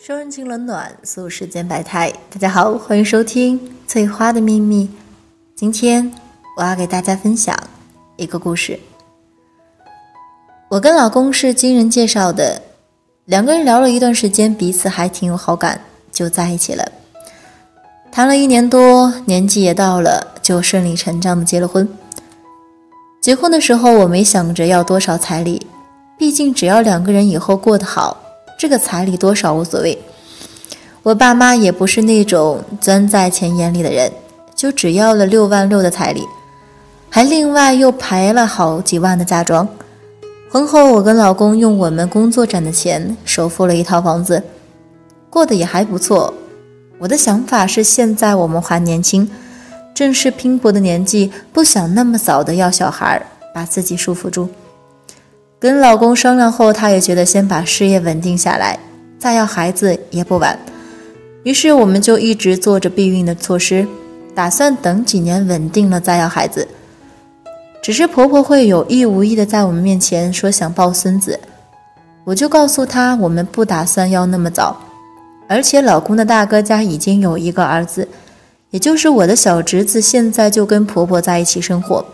说人情冷暖，诉世间百态。大家好，欢迎收听《翠花的秘密》。今天我要给大家分享一个故事。我跟老公是经人介绍的，两个人聊了一段时间，彼此还挺有好感，就在一起了。谈了1年多，年纪也到了，就顺理成章的结了婚。结婚的时候，我没想着要多少彩礼，毕竟只要2个人以后过得好，这个彩礼多少无所谓。我爸妈也不是那种钻在钱眼里的人，就只要了6万6的彩礼，还另外又排了好几万的嫁妆。婚后我跟老公用我们工作攒的钱首付了一套房子，过得也还不错。我的想法是，现在我们还年轻，正是拼搏的年纪，不想那么早的要小孩，把自己束缚住。跟老公商量后，他也觉得先把事业稳定下来，再要孩子也不晚。于是我们就一直做着避孕的措施，打算等几年稳定了再要孩子。只是婆婆会有意无意的在我们面前说想抱孙子，我就告诉她我们不打算要那么早，而且老公的大哥家已经有一个儿子，也就是我的小侄子，现在就跟婆婆在一起生活。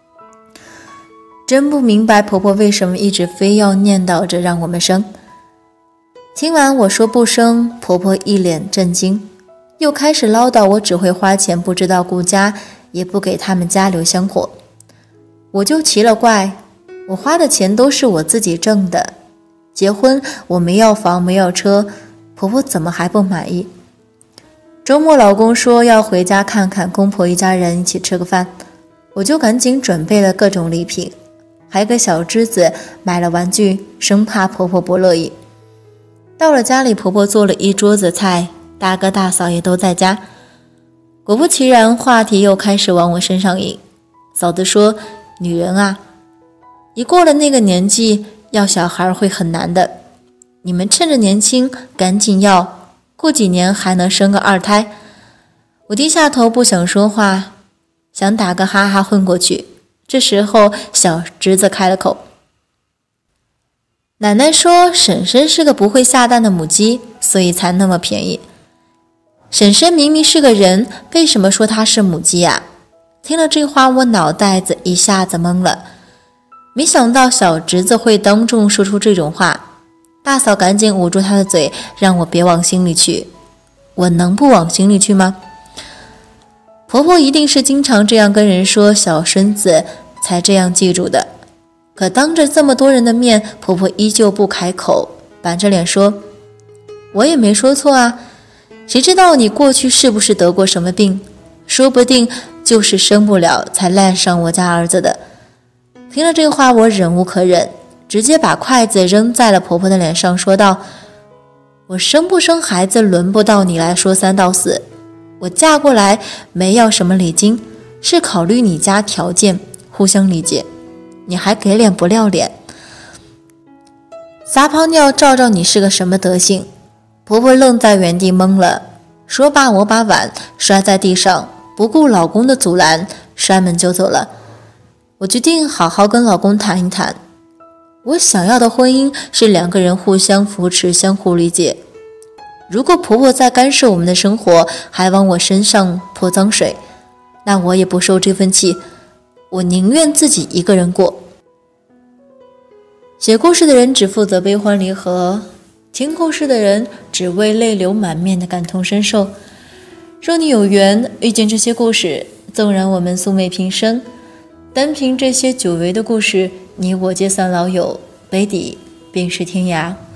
真不明白婆婆为什么一直非要念叨着让我们生。听完我说不生，婆婆一脸震惊，又开始唠叨我只会花钱，不知道顾家，也不给他们家留香火。我就奇了怪，我花的钱都是我自己挣的，结婚我没要房没要车，婆婆怎么还不满意？周末老公说要回家看看公婆一家人，一起吃个饭，我就赶紧准备了各种礼品，还给小侄子买了玩具，生怕婆婆不乐意。到了家里，婆婆做了一桌子菜，大哥大嫂也都在家。果不其然，话题又开始往我身上引。嫂子说，女人啊，一过了那个年纪，要小孩会很难的，你们趁着年轻赶紧要，过几年还能生个2胎。我低下头不想说话，想打个哈哈混过去。这时候小侄子开了口，奶奶说婶婶是个不会下蛋的母鸡，所以才那么便宜。婶婶明明是个人，为什么说她是母鸡啊？听了这话，我脑袋子一下子懵了，没想到小侄子会当众说出这种话。大嫂赶紧捂住他的嘴，让我别往心里去。我能不往心里去吗？婆婆一定是经常这样跟人说，小孙子才这样记住的。可当着这么多人的面，婆婆依旧不开口，板着脸说，我也没说错啊，谁知道你过去是不是得过什么病，说不定就是生不了才赖上我家儿子的。听了这话，我忍无可忍，直接把筷子扔在了婆婆的脸上，说道，我生不生孩子轮不到你来说3道4，我嫁过来没要什么礼金，是考虑你家条件，互相理解，你还给脸不撂脸，撒泡尿照照你是个什么德行。婆婆愣在原地懵了，说罢我把碗摔在地上，不顾老公的阻拦，摔门就走了。我决定好好跟老公谈一谈，我想要的婚姻是2个人互相扶持，相互理解。如果婆婆在干涉我们的生活，还往我身上泼脏水，那我也不受这份气，我宁愿自己一个人过。写故事的人只负责悲欢离合，听故事的人只为泪流满面的感同身受。若你有缘遇见这些故事，纵然我们素昧平生，单凭这些久违的故事，你我皆算老友，杯底便是天涯。